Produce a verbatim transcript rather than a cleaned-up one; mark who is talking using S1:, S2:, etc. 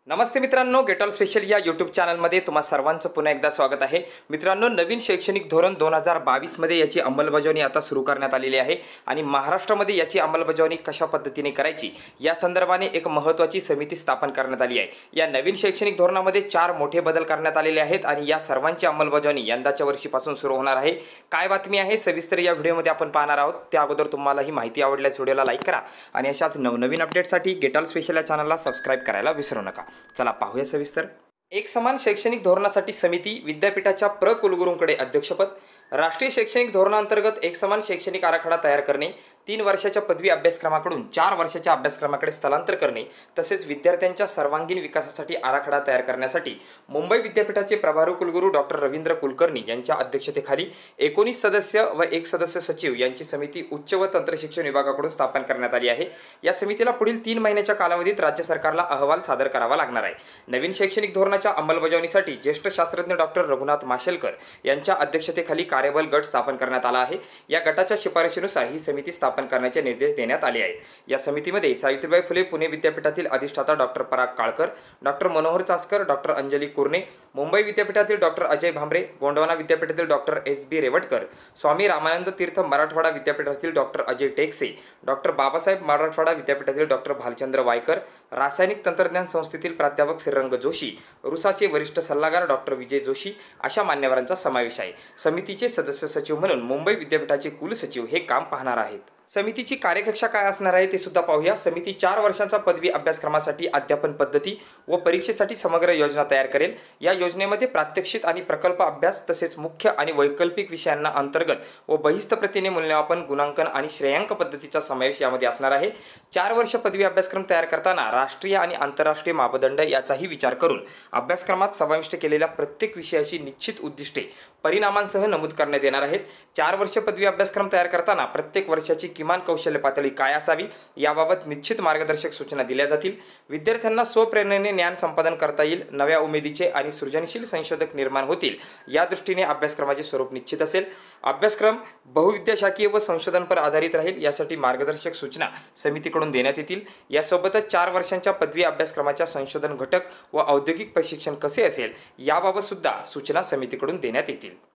S1: नमस्ते मित्रांनो, get all special या YouTube चॅनलमध्ये तुम्हा सर्वांचं पुन्हा एकदा स्वागत आहे। मित्रांनो, नवीन शैक्षणिक धोरण दोन हजार बावीस मध्ये याची अंमलबजावणी आता सुरू करण्यात आलेली आहे आणि महाराष्ट्रामध्ये याची अंमलबजावणी कशा पद्धतीने करायची या संदर्भाने एक महत्त्वाची समिती स्थापन करण्यात आली आहे। या नवीन शैक्षणिक धोरणामध्ये चार मोठे बदल करण्यात आलेले आहेत आणि या सर्वांची अंमलबजावणी यंदाच्या वर्षीपासून सुरू होणार आहे। काय बातमी आहे सविस्तर या व्हिडिओमध्ये आपण पाहणार आहोत। त्या अगोदर तुम्हाला ही माहिती आवडल्यास व्हिडिओला लाईक करा आणि अशाच नवनवीन अपडेटसाठी गेट ऑल स्पेशल या चॅनलला सबस्क्राइब करायला विसरू नका। चला पाहूया सविस्तर। एक समान शैक्षणिक धोरणासाठी समिती, विद्यापीठाच्या प्र कुलगुरूंकडे अध्यक्षपद। राष्ट्रीय शैक्षणिक धोरणांतर्गत एक समान शैक्षणिक आराखडा तयार करणे, तीन वर्षाच्या पदवी अभ्यासक्रमाकडून चार वर्षाच्या अभ्यासक्रमाकडे स्थलांतर करणे तसेच विद्यार्थ्यांच्या सर्वांगीण विकासासाठी आराखडा तयार करण्यासाठी मुंबई विद्यापीठाचे प्रभारी कुलगुरू डॉक्टर रवींद्र कुलकर्णी यांच्या अध्यक्षतेखाली एकोणीस सदस्य व एक सदस्य सचिव यांची समिती उच्च व तंत्रशिक्षण विभागाकडून स्थापन करण्यात आली आहे। या समितीला पुढील तीन महिन्याच्या कालावधीत राज्य सरकारला अहवाल सादर करावा लागणार आहे। नवीन शैक्षणिक धोरणाच्या अंमलबजावणीसाठी ज्येष्ठ शास्त्रज्ञ डॉक्टर रघुनाथ माशेलकर यांच्या अध्यक्षतेखाली कार्यबल गट स्थापन करण्यात आला आहे। या गटाच्या शिफारशीनुसार ही समिती स्थापन करण्याचे निर्देश देण्यात आले आहेत। या समितीमध्ये सावित्रीबाई फुले पुणे विद्यापीठातील अधिष्ठाता doctor Parag Kalkar, doctor Manohar Chaskar, doctor Anjali Kurne, Mumbai विद्यापीठातील डॉक्टर अजय भांबरे, गोंडवाना विद्यापीठातील doctor S B Revatkar, Swami Ramanand Tirth Marathwada विद्यापीठातील डॉक्टर अजय टेकसे, डॉक्टर बाबासाहेब मराठवाडा विद्यापीठातील डॉक्टर भालचंद्र वायकर, रासायनिक तंत्रज्ञान संस्थेतील प्राध्यापक श्रीरंग जोशी, रुसाचे वरिष्ठ सल्लागार डॉक्टर विजय जोशी अशा मान्यवरांचा समावेश आहे। समितीचे सदस्य सचिव म्हणून मुंबई विद्यापीठाचे कुलसचिव हे काम पाहणार आहेत। समितीची कार्यकक्षा काय असणार आहे ते सुद्धा पाहूया। समिती चार वर्षांचा पदवी अभ्यासक्रमासाठी अध्यापन पद्धती व परीक्षेसाठी समग्र योजना तयार करेल। या योजनेमध्ये प्रात्यक्षिक आणि प्रकल्प अभ्यास तसेच मुख्य आणि वैकल्पिक विषयांना अंतर्गत व बहिस्थ प्रतीने मूल्यमापन, गुणांकन आणि श्रेयांक पद्धतीचा समावेश यामध्ये असणार आहे। चार वर्ष पदवी अभ्यासक्रम तयार करताना राष्ट्रीय आणि आंतरराष्ट्रीय मापदंड याचाही विचार करून अभ्यासक्रमात समाविष्ट केलेल्या प्रत्येक विषयाची निश्चित उद्दिष्टे परिणामांसह नमूद करण्यात येणार आहेत। चार वर्ष पदवी अभ्यासक्रम तयार करताना प्रत्येक वर्षाची किमान कौशल्य पातळी काय असावी याबाबत निश्चित मार्गदर्शक सूचना दिल्या जातील। विद्यार्थ्यांना स्वप्रेरणेने ज्ञान संपादन करता येईल, नव्या उमेदीचे आणि सृजनशील संशोधक निर्माण होतील या दृष्टीने अभ्यासक्रमाचे स्वरूप निश्चित असेल। अभ्यासक्रम बहुविद्याशाखीय व संशोधनपर आधारित राहील यासाठी मार्गदर्शक सूचना समितीकडून देण्यात येतील। यासोबतच चार वर्षांच्या पदवी अभ्यासक्रमाच्या संशोधन घटक व औद्योगिक प्रशिक्षण कसे असेल याबाबत सुद्धा सूचना समितीकडून देण्यात येतील।